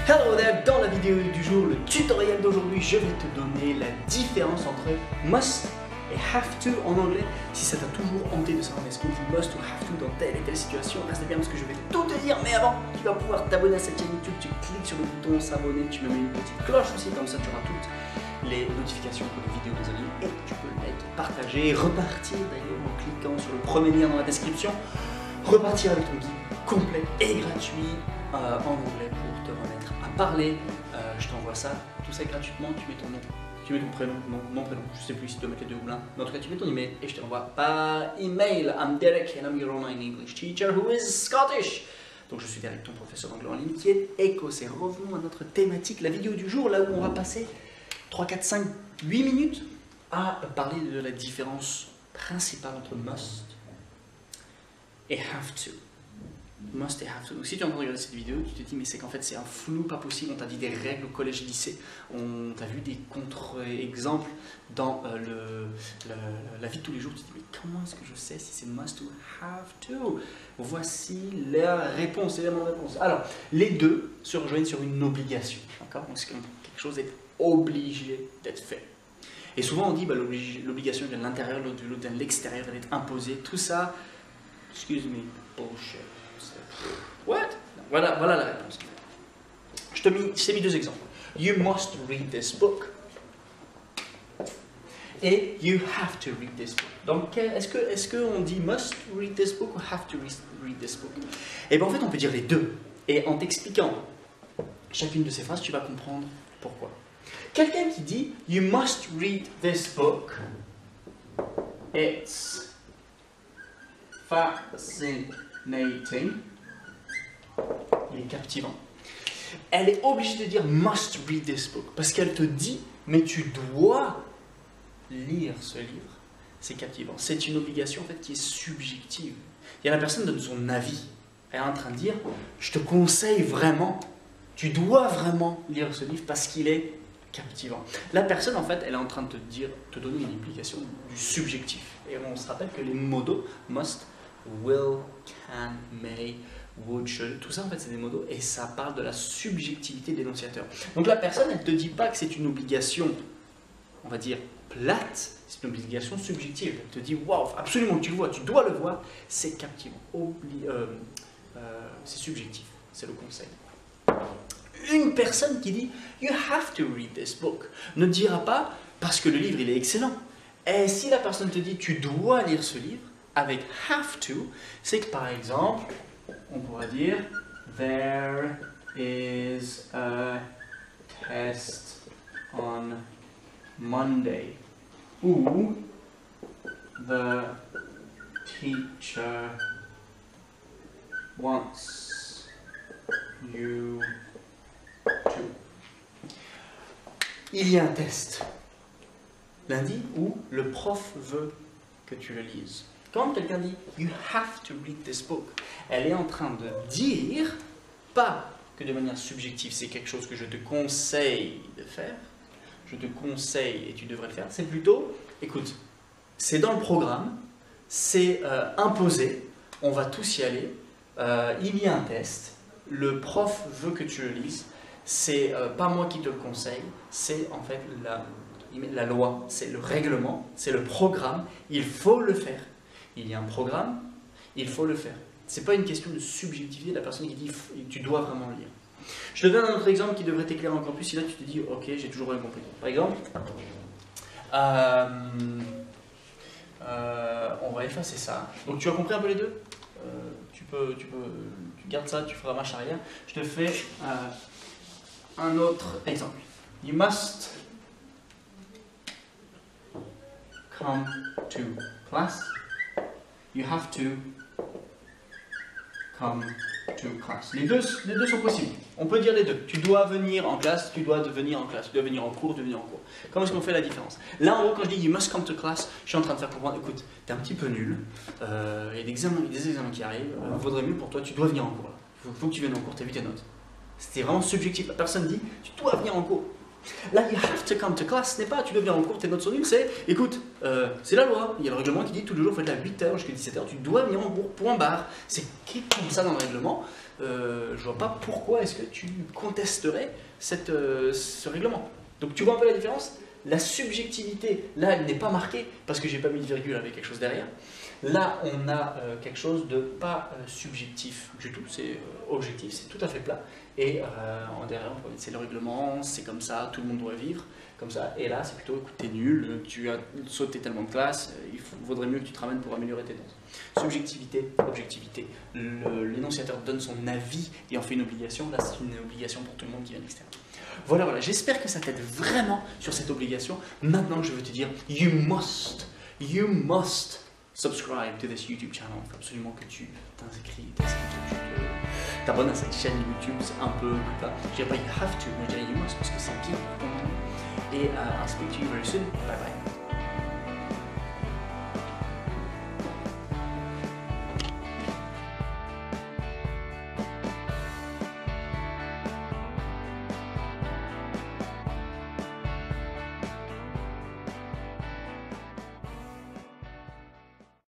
Hello there, dans la vidéo du jour, le tutoriel d'aujourd'hui, je vais te donner la différence entre must et have to en anglais. Si ça t'a toujours hanté de savoir est-ce qu'on dit must ou have to dans telle et telle situation, reste bien parce que je vais tout te dire. Mais avant, tu vas pouvoir t'abonner à cette chaîne YouTube, tu cliques sur le bouton s'abonner, tu me mets une petite cloche aussi, comme ça tu auras toutes les notifications pour les vidéos des amis et tu peux like, partager, repartir d'ailleurs en cliquant sur le premier lien dans la description, repartir avec ton guide complet et gratuit en anglais pour te remettre à parler. Je t'envoie ça, tout ça gratuitement, tu mets ton nom, tu mets ton prénom, mon prénom, je sais plus si tu dois mettre les deux ou l'un, mais en tout cas tu mets ton email et je te l'envoie par email. I'm Derek and I'm your online English teacher who is Scottish. Donc je suis Derek, ton professeur d'anglais en ligne qui est écossais. Revenons à notre thématique, la vidéo du jour, là où on va passer 3, 4, 5, 8 minutes à parler de la différence principale entre must et have to. Must et have to. Donc si tu es en train de regarder cette vidéo, tu te dis mais c'est qu'en fait c'est un flou pas possible, on t'a dit des règles au collège et lycée, on t'a vu des contre-exemples dans la vie de tous les jours, tu te dis mais comment est-ce que je sais si c'est must ou have to? Voici la réponse, élément de réponse. Alors, les deux se rejoignent sur une obligation, d'accord? Donc quelque chose est obligé d'être fait. Et souvent on dit bah, l'obligation vient de l'intérieur, l'autre vient de l'extérieur, elle est imposée, tout ça, excuse me, bullshit. What? Voilà la réponse. Je t'ai mis deux exemples. You must read this book. Et you have to read this book. Donc, est-ce qu'on dit must read this book ou have to read this book? Et bien en fait, on peut dire les deux. Et en t'expliquant chacune de ces phrases, tu vas comprendre pourquoi. Quelqu'un qui dit you must read this book, it's fascinating. Il est captivant. Elle est obligée de dire must read this book parce qu'elle te dit mais tu dois lire ce livre. C'est captivant. C'est une obligation en fait qui est subjective. Il y a la personne qui donne son avis. Elle est en train de dire je te conseille vraiment, tu dois vraiment lire ce livre parce qu'il est captivant. La personne en fait elle est en train de te donner une implication du subjectif. Et on se rappelle que les modos must, will, can, may, would, should, tout ça en fait c'est des modos et ça parle de la subjectivité de l'énonciateur. Donc la personne elle ne te dit pas que c'est une obligation, on va dire plate, c'est une obligation subjective. Elle te dit waouh, absolument tu le vois, tu dois le voir, c'est captivant. C'est subjectif, c'est le conseil. Une personne qui dit you have to read this book ne dira pas parce que le livre il est excellent. Et si la personne te dit tu dois lire ce livre, avec have to, c'est que par exemple, on pourrait dire there is a test on Monday ou the teacher wants you to. Il y a un test lundi où le prof veut que tu le lises. Quand quelqu'un dit « you have to read this book », elle est en train de dire, pas que de manière subjective, c'est quelque chose que je te conseille de faire, je te conseille et tu devrais le faire, c'est plutôt, écoute, c'est dans le programme, c'est imposé, on va tous y aller, il y a un test, le prof veut que tu le lises, c'est pas moi qui te le conseille, c'est en fait la loi, c'est le règlement, c'est le programme, il faut le faire. Il y a un programme, il faut le faire. Ce n'est pas une question de subjectivité de la personne qui dit tu dois vraiment le lire. Je te donne un autre exemple qui devrait t'éclairer encore plus. Si là tu te dis ok, j'ai toujours rien compris. Par exemple, on va effacer ça. Donc tu as compris un peu les deux? Tu gardes ça, tu feras marche arrière. Je te fais un autre exemple. You must come to class. You have to come to class. Les deux sont possibles. On peut dire les deux. Tu dois venir en classe, tu dois venir en classe. Tu dois venir en cours, devenir en cours. Comment est-ce qu'on fait la différence? Là, en gros, quand je dis you must come to class, je suis en train de faire comprendre, écoute, t'es un petit peu nul, il y a des examens qui arrivent, vaudrait mieux pour toi, tu dois venir en cours. Il faut que tu viennes en cours, t'as vu tes notes. C'était vraiment subjectif. La personne dit, tu dois venir en cours. Là, you have to come to class, ce n'est pas tu dois venir en cours, tes notes sont nulles, c'est écoute, c'est la loi, il y a le règlement qui dit tous les jours, faites à 8h jusqu'à 17h, tu dois venir en cours, point barre. C'est comme ça dans le règlement. Je vois pas pourquoi est-ce que tu contesterais ce règlement. Donc tu vois un peu la différence? La subjectivité, là, elle n'est pas marquée parce que j'ai pas mis de virgule avec quelque chose derrière. Là, on a quelque chose de pas subjectif du tout, c'est objectif, c'est tout à fait plat. Et en derrière, c'est le règlement, c'est comme ça, tout le monde doit vivre comme ça. Et là, c'est plutôt, écoute, t'es nul, tu as sauté tellement de classe, il vaudrait mieux que tu te ramènes pour améliorer tes notes. Subjectivité, objectivité. L'énonciateur donne son avis et en fait une obligation. Là, c'est une obligation pour tout le monde qui vient de l'extérieur. Voilà, j'espère que ça t'aide vraiment sur cette obligation. Maintenant, je veux te dire, you must subscribe to this YouTube channel. Il faut absolument que tu t'inscris, que tu t'abonnes à cette chaîne YouTube. C'est un peu plus bas. Je dirais pas you have to, mais je dirais you must parce que c'est bien pour ton nom. Et I'll speak to you very soon. Bye bye.